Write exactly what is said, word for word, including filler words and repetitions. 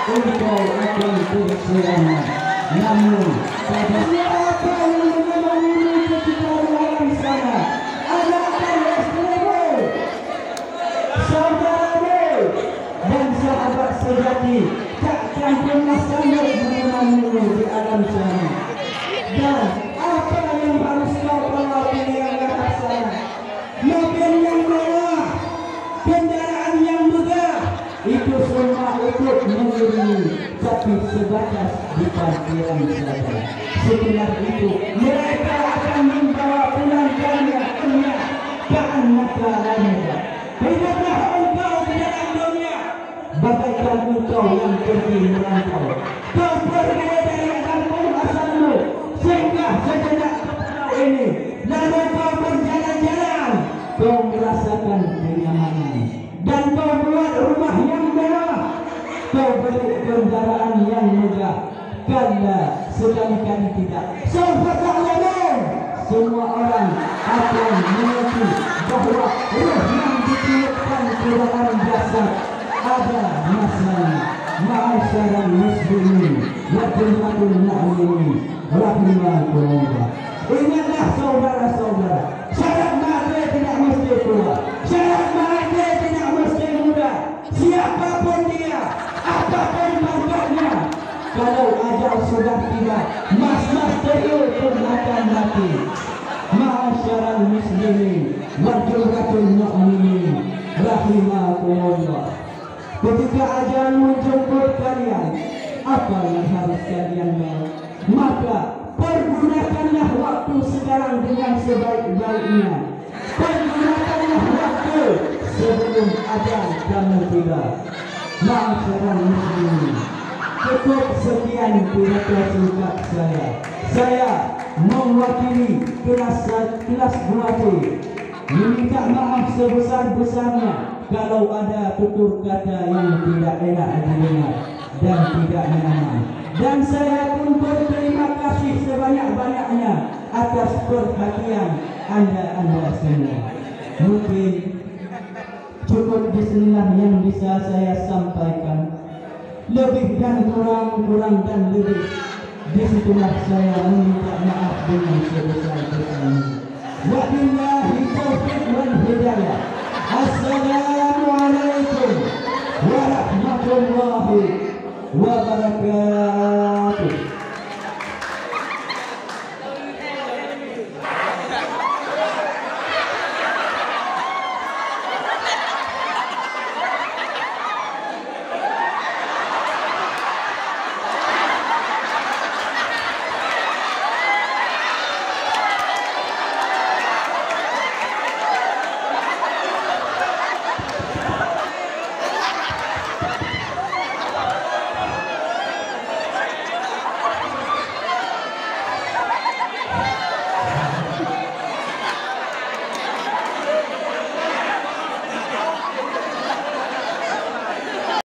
engkau akan berselamat. Namun pada siapa yang memang ini ketika dalam sana, adakah istrimu, saudaramu, dan sahabat sejati takkan pernah sanggup menemanimu di alam sana. Dan apa yang harus kau bawa pilihan ke sana? Mobil yang mewah, kendaraan yang megah, itu semua ikut mengiringi, tapi sebatas di parkiran saja. Setelah itu mereka akan membawa pulang kalian enyah ke mata mereka. Hiduplah engkau di dalam dunia bagaikan engkau yang pergi merantau. Kau pergi dari kampung asalmu singgah sejenak ke pulau ini, lalu kau berjalan-jalan, kau merasakan kenyamanan, dan kau buat rumah yang mewah, kau beli kendaraan yang megah. Kala sekali-kali tidak, subhanallah, semua orang akan mengerti bahawa roh yang ditiupkan ke dalam jasad ada masanya. Ma'asyiral muslimin wa jamatul mu'minin rahimakumullah. Ingatlah saudara-saudara, syarat mati tidak mesti tua, syarat mati tidak mesti muda. Siapapun dia, apapun bentuknya, kalau ajal sudah tiba, mas-mas tuyul pun akan mati. Ma'asyiral muslimin wa jamatul mu'minin rahimakumullah. Ketika ajal menjemput kalian, apa yang harus kalian mau? Maka pergunakanlah waktu sekarang dengan sebaik-baiknya. Pergunakanlah waktu sebelum ajal kamu tiba. Ma'asyiral muslimin, cukup sekian pidato singkat saya. Saya mewakili kelas kelas dua C meminta maaf sebesar-besarnya kalau ada tutur kata yang tidak enak didengar dan tidak nyaman. Dan saya pun berterima kasih sebanyak-banyaknya atas perhatian anda-anda semua. Mungkin cukup di sinilah yang bisa saya sampaikan. Lebih dan kurang-kurang dan lebih, disitulah saya meminta maaf dengan sebesar-besarnya. Wabillahi taufiq wal hidayah. Assalamualaikum warahmatullahi wabarakatuh.